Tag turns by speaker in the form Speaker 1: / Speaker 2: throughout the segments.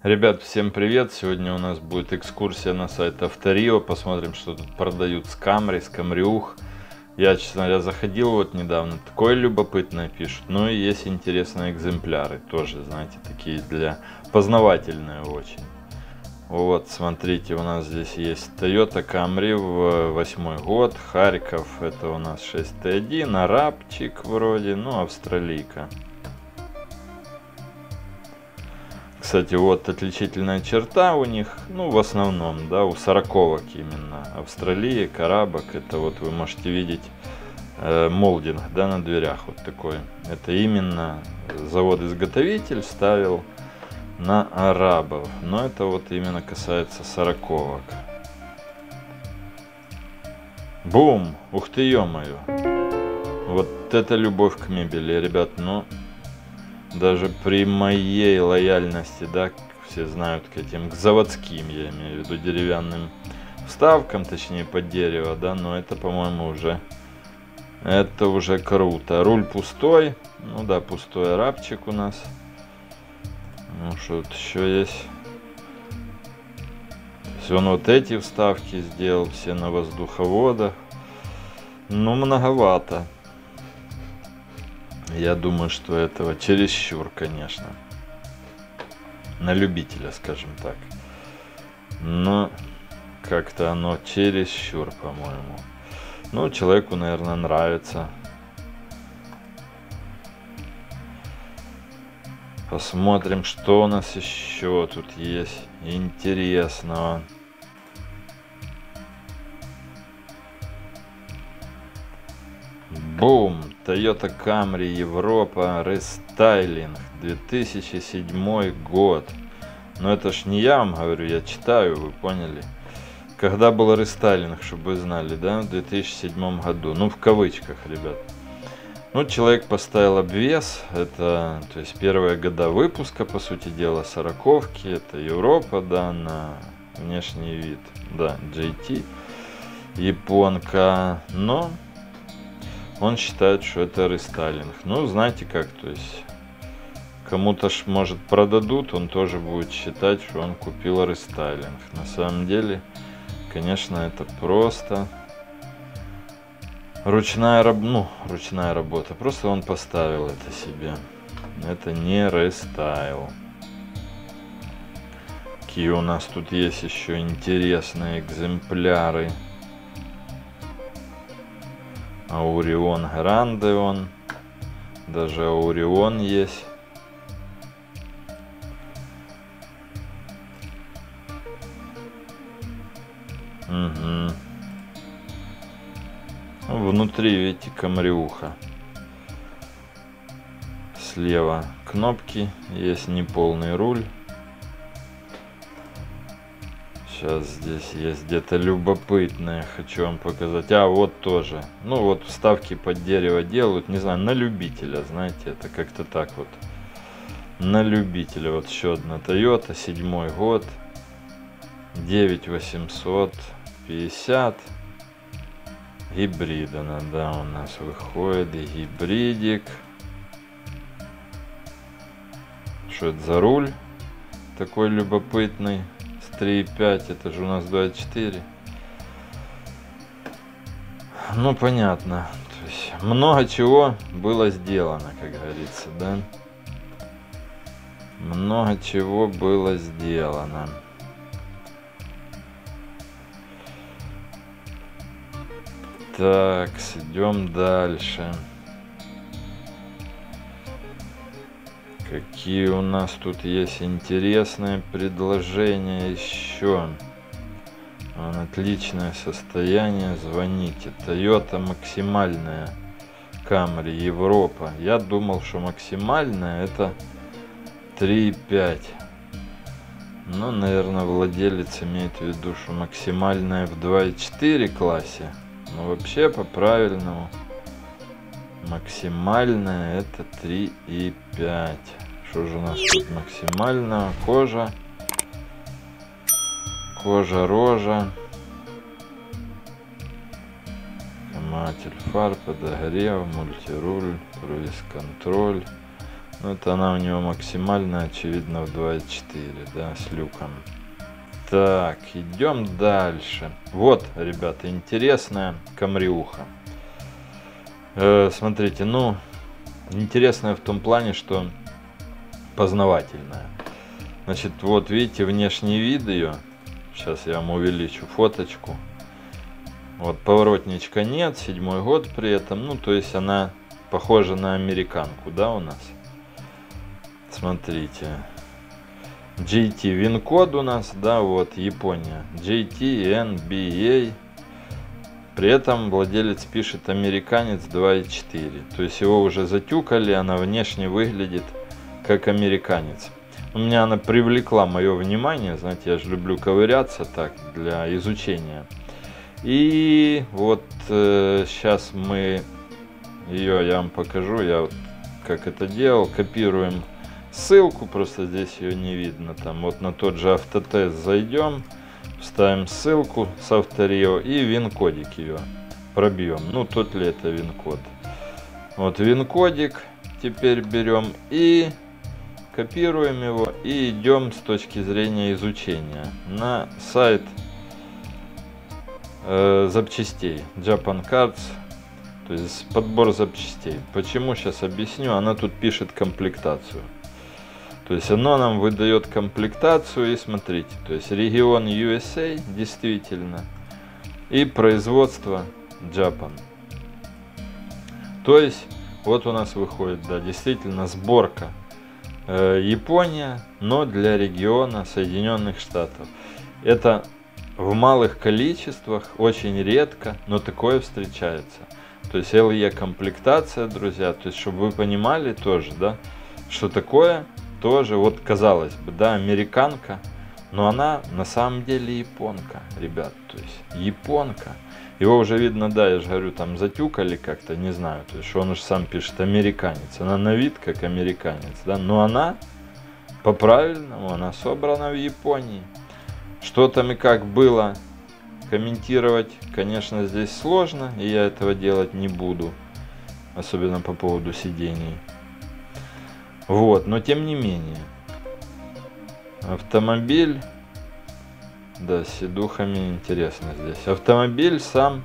Speaker 1: Ребят, всем привет! Сегодня у нас будет экскурсия на сайт Авторио. Посмотрим, что тут продают с Камри, с Камриух. Я, честно говоря, заходил вот недавно. Такое любопытное пишут. Ну и есть интересные экземпляры. Тоже, знаете, такие для познавательные очень. Вот, смотрите, у нас здесь есть Toyota Camry в 8 год. Харьков, это у нас 6Т1. Арабчик вроде, ну, австралийка. Кстати, вот отличительная черта у них, ну, в основном, да, у 40-ок именно. Австралия, арабок, это вот вы можете видеть молдинг, да, на дверях вот такой. Это именно завод-изготовитель ставил на арабов, но это вот именно касается 40-ок. Бум! Ух ты, ё-моё! Вот это любовь к мебели, ребят, ну... Даже при моей лояльности, да, все знают к этим, к заводским, я имею в виду, деревянным вставкам, точнее под дерево, да, но это, по-моему, это уже круто. Руль пустой, ну да, пустой арабчик у нас. Ну что тут еще есть? То есть он вот эти вставки сделал, все на воздуховодах. Ну, многовато. Я думаю, что этого чересчур, конечно. На любителя, скажем так. Но как-то оно чересчур, по-моему. Ну, человеку, наверное, нравится. Посмотрим, что у нас еще тут есть интересного. Бум! Toyota Camry Европа рестайлинг 2007 год. Но это ж не я вам говорю, я читаю, вы поняли. Когда был рестайлинг, чтобы вы знали, да, в 2007 году. Ну, в кавычках, ребят. Ну, человек поставил обвес. Это, то есть, первые года выпуска, по сути дела, 40-ки. Это Европа, да, на внешний вид. Да, GT. Японка. Но... он считает, что это рестайлинг. Ну, знаете как, то есть кому-то ж, может, продадут, он тоже будет считать, что он купил рестайлинг. На самом деле, конечно, это просто ручная работа. Просто он поставил это себе. Это не рестайл. Какие у нас тут есть еще интересные экземпляры. Аурион Грандеон. Даже Аурион есть. Угу. Внутри, видите, камриуха. Слева кнопки. Есть неполный руль. Сейчас здесь есть где-то любопытное, хочу вам показать. А, вот тоже. Ну, вот вставки под дерево делают, не знаю, на любителя, знаете, это как-то так вот. На любителя. Вот еще одна Toyota, 7 год. 9850. Гибрид она, да, у нас выходит. Гибридик. Что это за руль? Такой любопытный. 3.5, это же у нас 2.4. Ну, понятно. То есть, много чего было сделано, как говорится, да? Много чего было сделано. Так, идем дальше. Какие у нас тут есть интересные предложения еще. Отличное состояние, звоните. Toyota максимальная Camry Европа. Я думал, что максимальная это 3.5. Ну, наверное, владелец имеет в виду, что максимальная в 2.4 классе. Но вообще по правильному максимальная это 3.5. Что же у нас тут максимально? Кожа, рожа, матель фар, подогрев, мультируль, круиз-контроль. Вот она у него максимально, очевидно, в 2.4, да, с люком. Так, идем дальше. Вот, ребята, интересная камриуха. Смотрите, ну, интересная в том плане, что познавательная. Значит, вот видите внешний вид ее. Сейчас я вам увеличу фоточку. Вот поворотничка нет, 7-й год при этом. Ну, то есть она похожа на американку, да, у нас. Смотрите. GT вин-код у нас, да, вот Япония. GT NBA. При этом владелец пишет американец 2.4. То есть его уже затюкали, она внешне выглядит как американец. У меня она привлекла мое внимание, знаете, я же люблю ковыряться так для изучения. И вот сейчас мы ее, я вам покажу, я вот как это делал, копируем ссылку, просто здесь ее не видно, там вот на тот же автотест зайдем, вставим ссылку с Авторио и вин-кодик ее пробьем. Ну, тот ли это вин-код. Вот вин-кодик теперь берем и копируем его и идем с точки зрения изучения на сайт запчастей Japan Cards, то есть подбор запчастей. Почему, сейчас объясню. Она тут пишет комплектацию. То есть оно нам выдает комплектацию, и смотрите, то есть регион USA действительно и производство Japan. То есть вот у нас выходит, да, действительно сборка Япония, но для региона Соединенных Штатов. Это в малых количествах, очень редко, но такое встречается. То есть LE комплектация, друзья, то есть чтобы вы понимали тоже, да, что такое. Тоже, вот казалось бы, да, американка, но она на самом деле японка, ребят, то есть японка. Его уже видно, да, я же говорю, там затюкали как-то, не знаю, то есть он уже сам пишет американец. Она на вид как американец, да, но она по-правильному, она собрана в Японии. Что там и как было, комментировать, конечно, здесь сложно, и я этого делать не буду, особенно по поводу сидений. Вот, но тем не менее, автомобиль, да, с сидухами интересно здесь. Автомобиль сам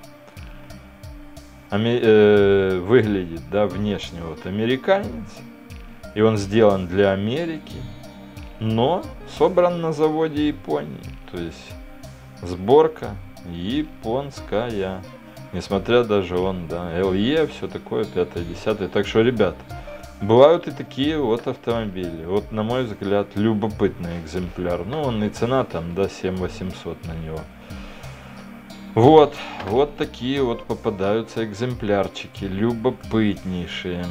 Speaker 1: выглядит, да, внешне вот американец, и он сделан для Америки, но собран на заводе Японии, то есть сборка японская, несмотря даже он, да, LE, все такое, 5-10. Так что, ребят, бывают и такие вот автомобили. Вот, на мой взгляд, любопытный экземпляр. Ну, он и цена там, да, 7800 на него. Вот, вот такие вот попадаются экземплярчики, любопытнейшие.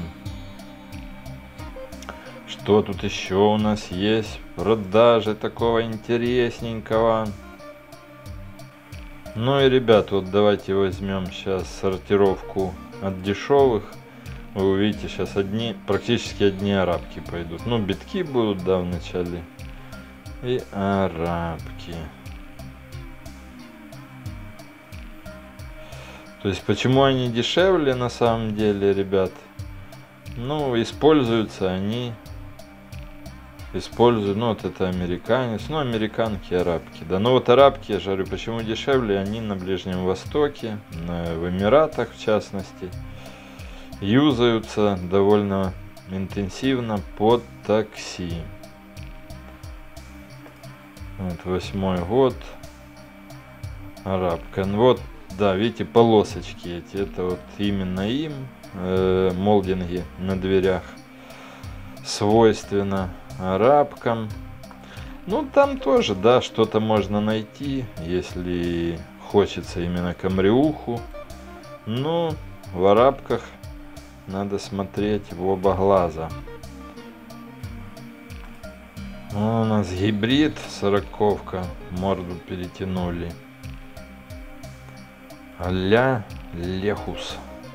Speaker 1: Что тут еще у нас есть в продаже такого интересненького? Ну и, ребят, вот давайте возьмем сейчас сортировку от дешевых. Вы увидите, сейчас практически одни арабки пойдут. Ну, битки будут, да, в начале. И арабки. То есть, почему они дешевле на самом деле, ребят? Ну, используются они. Ну, вот это американец. Ну, американки, арабки. Да, ну вот арабки, я же говорю, почему дешевле? Они на Ближнем Востоке, в Эмиратах в частности. Юзаются довольно интенсивно под такси. Вот 8-й год. Арабка. Вот, да, видите, полосочки эти. Это вот именно им. Молдинги на дверях. Свойственно арабкам. Ну, там тоже, да, что-то можно найти, если хочется именно камриуху. Но в арабках надо смотреть в оба глаза. Ну, у нас гибрид, 40-ка, морду перетянули. А-ля Лехус.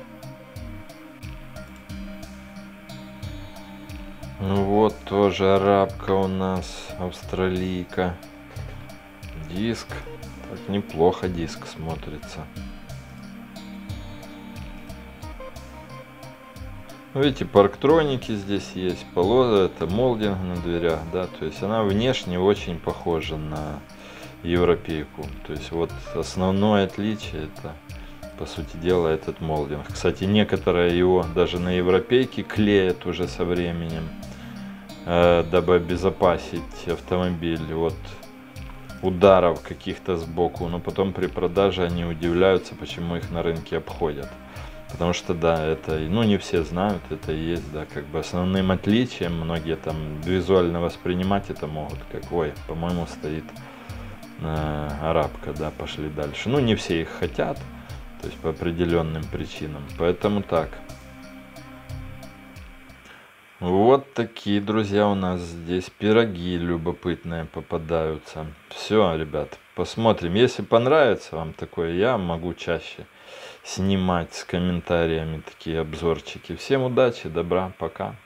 Speaker 1: Ну вот, тоже арабка у нас, австралийка. Диск. Так неплохо диск смотрится. Видите, парктроники здесь есть, это молдинг на дверях, да, то есть она внешне очень похожа на европейку. То есть вот основное отличие это, по сути дела, этот молдинг. Кстати, некоторые его даже на европейке клеят уже со временем, дабы обезопасить автомобиль от ударов каких-то сбоку, но потом при продаже они удивляются, почему их на рынке обходят. Потому что, да, это, ну, не все знают, это и есть, да, как бы основным отличием. Многие там визуально воспринимать это могут, как, ой, по-моему, стоит арабка, да, пошли дальше. Ну, не все их хотят, то есть по определенным причинам, поэтому так. Вот такие, друзья, у нас здесь пироги любопытные попадаются. Все, ребят, посмотрим. Если понравится вам такое, я могу чаще снимать с комментариями такие обзорчики. Всем удачи, добра, пока.